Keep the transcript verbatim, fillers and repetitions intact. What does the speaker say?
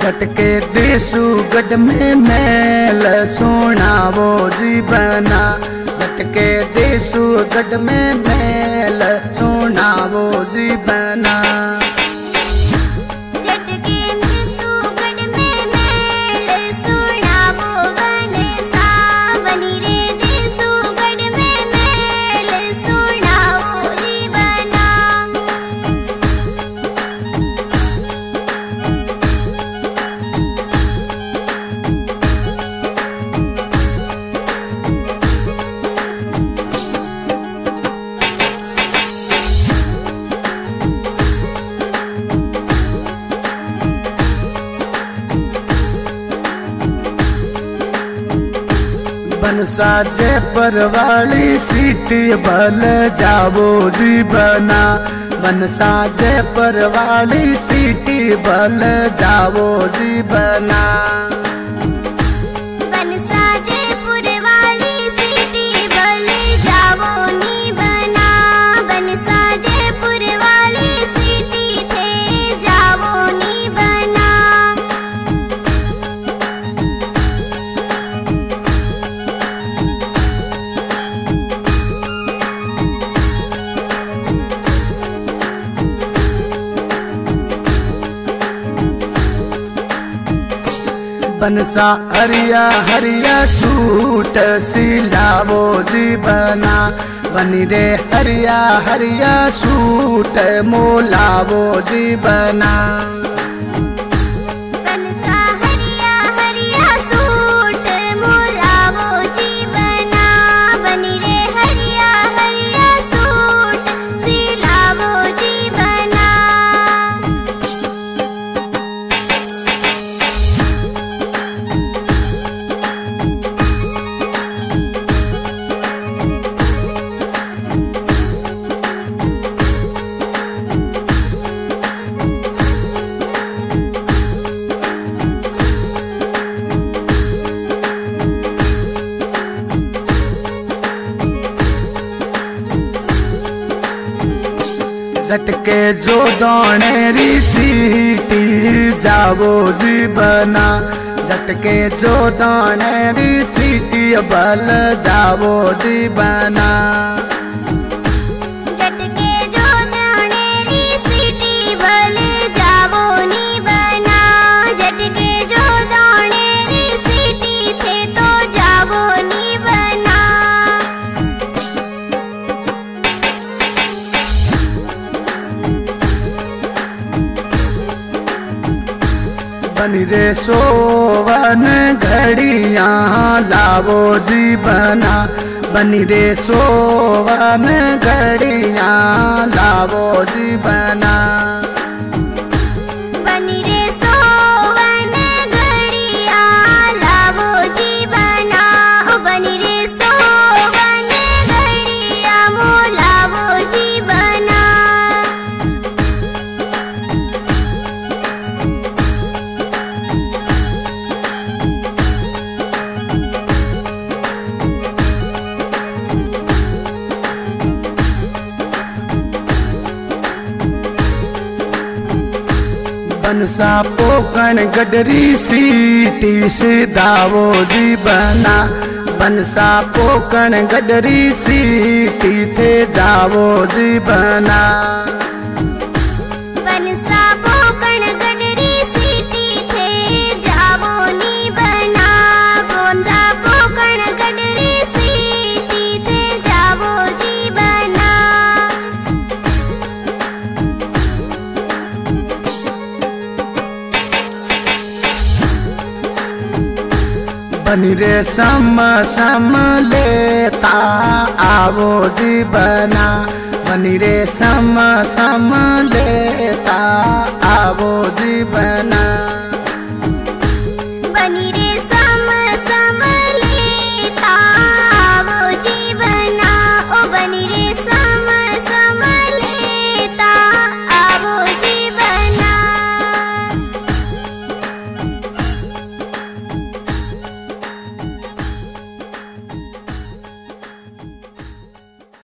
झटके देसु गढ़ में मेल सुनावो जीवना। झटके देसु गढ़ में मेल सुनावो जीवना। बनसा जयपुर वाली सीटी बल जावो जीवना। बनसा जयपुर वाली सीटी बल जावो जीवना। बनसा हरिया हरिया सूट सिलावो जीवना। बनी रे हरिया हरिया सूट मोलावो जीवना। झटके जो दौड़ेरी सीटी जावो जीवना। झटके जो दौड़ेरी सीटी बल जावो जीवना। बनी रे सोवन घड़िया लावो जीवना। बनी रे सोवन घड़िया लावो जीवना। बनसा पोकण गडरी सीटी सिधावो जीवना। बनसा पोकण गडरी सीटी थे जावो जीवना। बनी रे सम सम लेता आवो जीवना। बनी रे सम सम लेता आवो जीवना।